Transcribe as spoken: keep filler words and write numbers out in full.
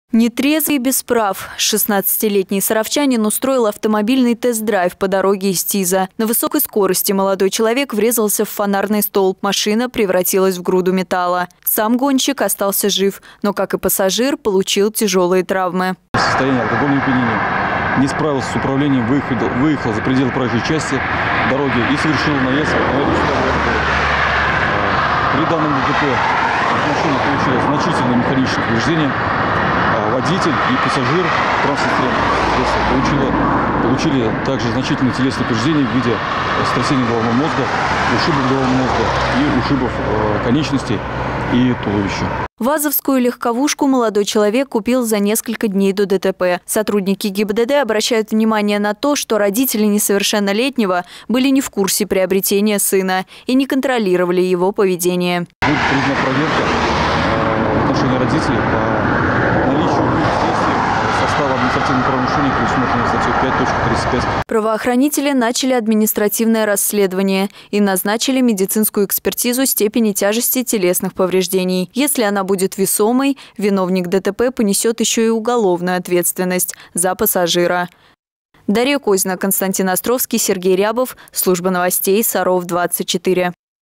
Нетрезвый и без прав. шестнадцатилетний саровчанин устроил автомобильный тест-драйв по дороге из Тиза. На высокой скорости молодой человек врезался в фонарный столб. Машина превратилась в груду металла. Сам гонщик остался жив, но, как и пассажир, получил тяжелые травмы. Состояние алкогольного опьянения. Не справился с управлением, выехал, выехал за пределы проезжей части дороги и совершил наезд на эту сторону. При данном ДТП машина получила значительное механическое повреждение. Водитель и пассажир транспортного средства получили, получили также значительные телесные повреждения в виде сотрясения головного мозга, ушибов головного мозга и ушибов э, конечностей и туловища. ВАЗовскую легковушку молодой человек купил за несколько дней до ДТП. Сотрудники ГИБДД обращают внимание на то, что родители несовершеннолетнего были не в курсе приобретения сына и не контролировали его поведение. Будет проведена проверка э, в отношении родителей по наличию состава административного правонарушения, предусмотренного статьей пять точка тридцать пять. Правоохранители начали административное расследование и назначили медицинскую экспертизу степени тяжести телесных повреждений. Если она будет весомой, виновник ДТП понесет еще и уголовную ответственность за пассажира. Дарья Козина, Константин Островский, Сергей Рябов. Служба новостей Саров двадцать четыре.